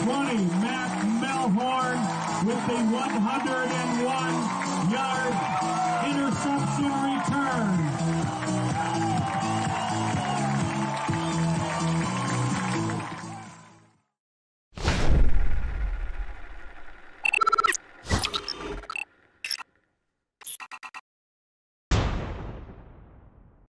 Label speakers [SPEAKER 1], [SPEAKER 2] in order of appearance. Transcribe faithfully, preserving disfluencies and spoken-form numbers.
[SPEAKER 1] twenty, Matt Melhorn with the one hundred one yard interception return.